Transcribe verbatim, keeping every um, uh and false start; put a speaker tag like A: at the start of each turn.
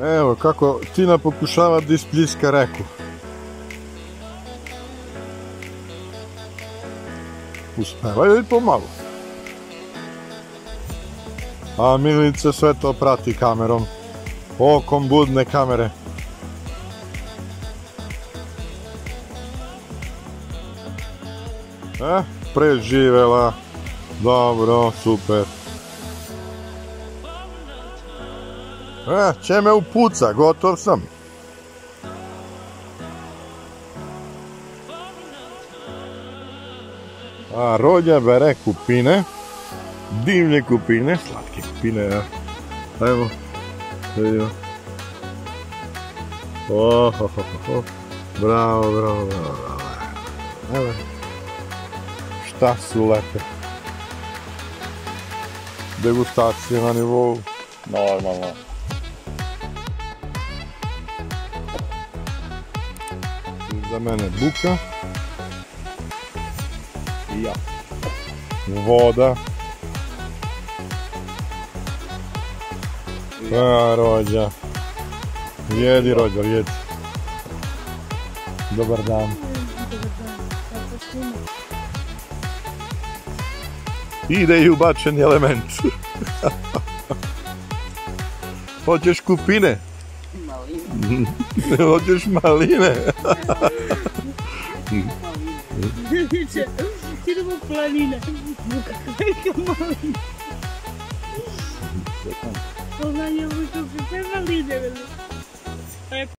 A: Evo kako Tina pokušava da ispljiska reku. Uspevaju i pomalo. A Milica sve to prati kamerom. Okom budne kamere. E, preživela. Dobro, super. E, će me upuca, gotov sam. A Rodja bere kupine. Divlje kupine, slatke kupine, ja. Evo, vidimo. Oh, oh, oh, oh. Bravo, bravo, bravo, bravo. Evo. Šta su lepe. Degustacije na nivou.
B: Normalno.
A: Za mene buka.
B: I ja.
A: Voda. A, Rođa. Jedi, Rođa, jedi. Dobar dan. Ide i ubačeni element. Hoćeš kupine?
C: Maline.
A: Hoćeš maline?
C: Idemo planine. Kakva malina. Ona je u to sve maline.